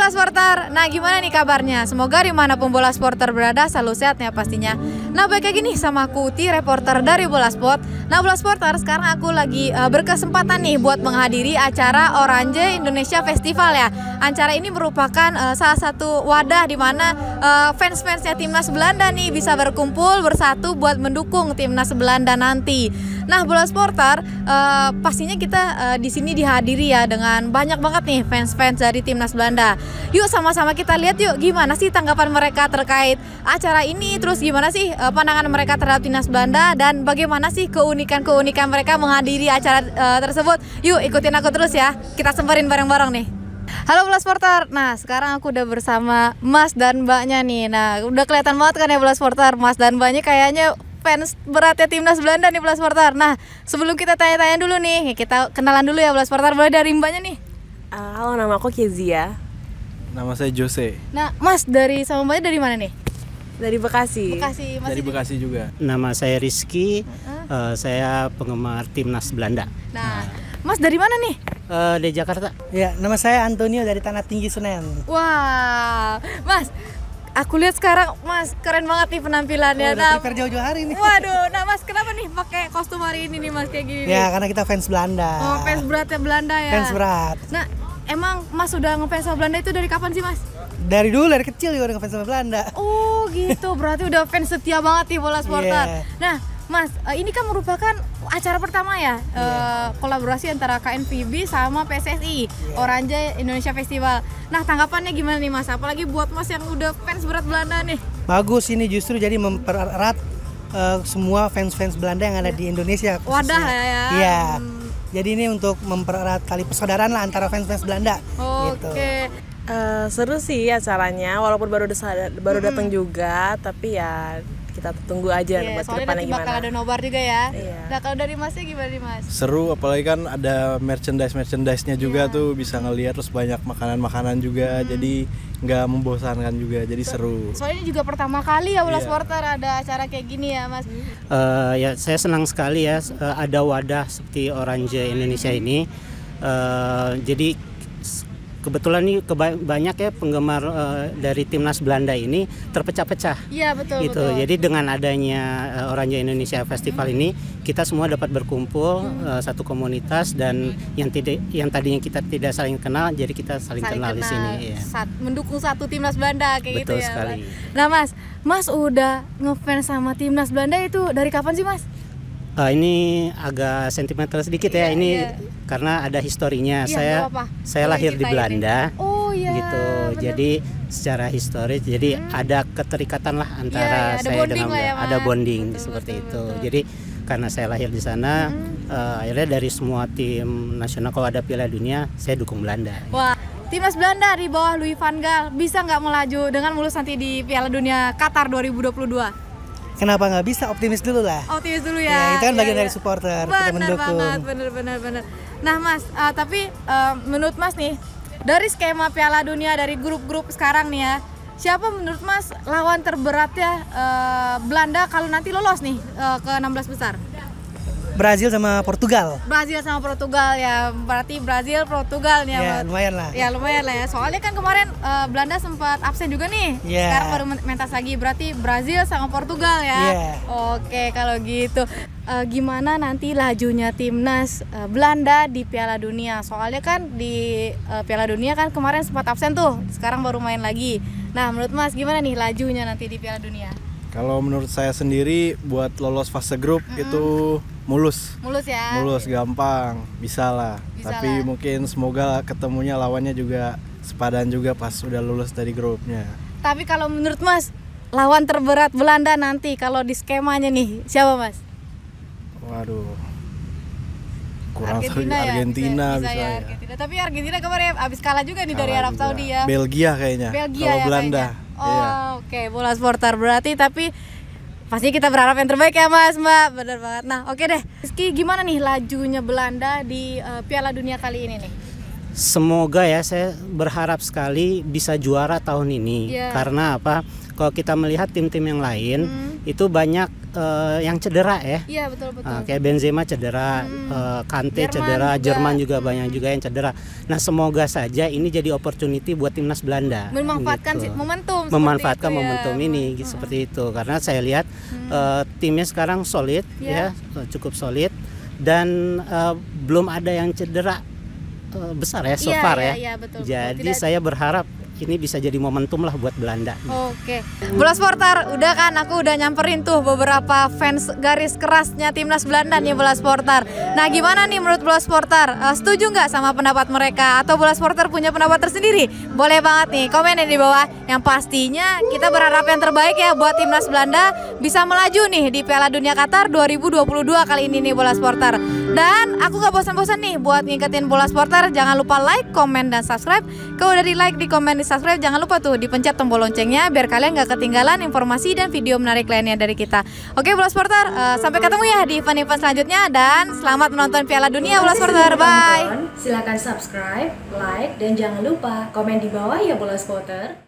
bola supporter, nah gimana nih kabarnya? Semoga dimanapun bola supporter berada selalu sehat ya pastinya. Nah baik kayak gini sama aku Uti, reporter dari Bola Sport. Nah bola supporter, sekarang aku lagi berkesempatan nih buat menghadiri acara Oranje Indonesia Festival ya. Acara ini merupakan salah satu wadah di mana fans-fansnya timnas Belanda nih bisa berkumpul bersatu buat mendukung timnas Belanda nanti. Nah bola supporter, pastinya kita di sini dihadiri ya dengan banyak banget nih fans-fans dari timnas Belanda. Yuk sama-sama kita lihat yuk gimana sih tanggapan mereka terkait acara ini, terus gimana sih pandangan mereka terhadap timnas Belanda dan bagaimana sih keunikan-keunikan mereka menghadiri acara tersebut. Yuk ikutin aku terus ya, kita semperin bareng-bareng nih. Halo bola supporter, nah sekarang aku udah bersama Mas dan Mbaknya nih. Nah udah kelihatan banget kan ya bola supporter, Mas dan Mbaknya kayaknya fans beratnya timnas Belanda nih bola supporter. Nah sebelum kita tanya-tanya dulu nih, kita kenalan dulu ya bola supporter. Boleh dari Mbaknya nih. Halo, nama aku Kezia. Nama saya Jose. Nah Mas dari sama Mbaknya dari mana nih? Dari Bekasi. Bekasi, Dari Bekasi juga. Nama saya Rizky, saya penggemar timnas Belanda. Nah, Mas dari mana nih? Di Jakarta. Ya, nama saya Antonio dari Tanah Tinggi Senen. Wah, Mas, aku lihat sekarang Mas keren banget nih penampilannya. Udah prepare jauh-jauh hari nih. Waduh, nah Mas kenapa nih pakai kostum hari ini nih Mas kayak gini? Ya, karena kita fans Belanda. Oh, fans beratnya Belanda ya. Fans berat. Nah, emang Mas udah ngefans sama Belanda itu dari kapan sih Mas? Dari dulu, dari kecil juga udah ngefans sama Belanda. Oh gitu, berarti udah fans setia banget nih bola supporter. Yeah. Nah Mas, ini kan merupakan acara pertama ya, kolaborasi antara KNVB sama PSSI, Oranje Indonesia Festival. Nah tanggapannya gimana nih Mas? Apalagi buat Mas yang udah fans berat Belanda nih. Bagus, ini justru jadi mempererat semua fans-fans Belanda yang ada di Indonesia khususnya. Wadah ya. Iya. Jadi ini untuk mempererat tali persaudaraan lah antara fans-fans Belanda. Oke. Gitu. Seru sih acaranya, walaupun baru datang juga, tapi ya kita tunggu aja buat kedepannya gimana. Bakal ada nobar juga ya. Iya. Nah kalau dari Masnya gimana nih Mas? Seru, apalagi kan ada merchandise-nya juga tuh, bisa ngeliat, terus banyak makanan-makanan juga, jadi nggak membosankan juga, jadi seru. Soalnya ini juga pertama kali ya bola supporter ada acara kayak gini ya Mas. Ya saya senang sekali ya ada wadah seperti Oranje Indonesia ini. Jadi kebetulan nih banyak ya penggemar dari timnas Belanda ini terpecah-pecah. Iya betul. Gitu. Betul. Jadi dengan adanya Oranje Indonesia Festival ini kita semua dapat berkumpul satu komunitas dan yang tadinya kita tidak saling kenal jadi kita saling kenal di sini. Ya. Mendukung satu timnas Belanda kayak Betul gitu ya. Sekali. Nah Mas udah ngefans sama timnas Belanda itu dari kapan sih Mas? Ini agak sentimental sedikit ya. Ini karena ada historinya. Iya, Saya lahir di Belanda. Oh iya. Gitu. Bener. Jadi secara historis jadi ada keterikatan lah antara saya dengan ya, ada bonding betul, seperti betul, itu. betul. Jadi karena saya lahir di sana, akhirnya dari semua tim nasional kalau ada Piala Dunia saya dukung Belanda. Wah, timnas Belanda di bawah Louis van Gaal bisa nggak melaju dengan mulus nanti di Piala Dunia Qatar 2022? Kenapa nggak bisa? Optimis dulu lah. Optimis dulu Ya, ya. itu kan bagian dari supporter, kita mendukung. Bener. Nah Mas, tapi menurut Mas nih, dari skema Piala Dunia dari grup-grup sekarang nih ya, siapa menurut Mas lawan terberatnya Belanda kalau nanti lolos nih ke 16 besar? Brazil sama Portugal. Brazil sama Portugal ya, berarti Brazil Portugal nih Ya, lumayan lah. Ya lumayan lah ya, soalnya kan kemarin Belanda sempat absen juga nih. Yeah. Sekarang baru mentas lagi, berarti Brazil sama Portugal ya. Yeah. Oke kalau gitu, gimana nanti lajunya timnas Belanda di Piala Dunia? Soalnya kan di Piala Dunia kan kemarin sempat absen tuh, sekarang baru main lagi. Nah menurut Mas gimana nih lajunya nanti di Piala Dunia? Kalau menurut saya sendiri buat lolos fase grup itu mulus ya. Mulus, gampang, bisa lah. Tapi mungkin semoga ketemunya lawannya juga sepadan juga pas udah lulus dari grupnya. Tapi kalau menurut Mas lawan terberat Belanda nanti kalau di skemanya nih siapa Mas? Waduh, kurang Argentina, Argentina bisa ya. Argentina. Tapi Argentina kemarin abis kalah juga nih dari Arab Saudi ya. Belgia kayaknya. ya Kalau Belanda. kayaknya. Oh oke, bola supporter berarti, tapi pasti kita berharap yang terbaik ya Mas, Mbak. Bener banget. Nah oke deh, Rizky gimana nih lajunya Belanda di Piala Dunia kali ini nih? Semoga ya, saya berharap sekali bisa juara tahun ini. Karena apa? kalau kita melihat tim-tim yang lain itu banyak yang cedera ya. Iya, betul. Kayak Benzema cedera, Kante cedera, Jerman juga banyak juga yang cedera. Nah, semoga saja ini jadi opportunity buat timnas Belanda. Memanfaatkan gitu. momentum. Memanfaatkan itu, momentum ini seperti itu. Karena saya lihat timnya sekarang solid ya, cukup solid dan belum ada yang cedera besar ya so far ya. Iya, betul. Jadi saya berharap ini bisa jadi momentum lah buat Belanda. Oke. Bola Sporter, udah kan aku udah nyamperin tuh beberapa fans garis kerasnya timnas Belanda nih Bola Sporter. Nah, gimana nih menurut Bola Sporter? Setuju nggak sama pendapat mereka atau Bola Sporter punya pendapat tersendiri? Boleh banget nih komen di bawah. Yang pastinya kita berharap yang terbaik ya buat timnas Belanda bisa melaju nih di Piala Dunia Qatar 2022 kali ini nih Bola Sporter. Dan aku gak bosan-bosan nih buat ngikutin Bola Sporter. Jangan lupa like, komen, dan subscribe. Kalau udah di like, di komen, di subscribe, jangan lupa tuh dipencet tombol loncengnya biar kalian gak ketinggalan informasi dan video menarik lainnya dari kita. Oke Bola Sporter, sampai ketemu ya di event-event selanjutnya. Dan selamat menonton Piala Dunia Bola Sporter. Bye. Silakan subscribe, like, dan jangan lupa komen di bawah ya Bola Sporter.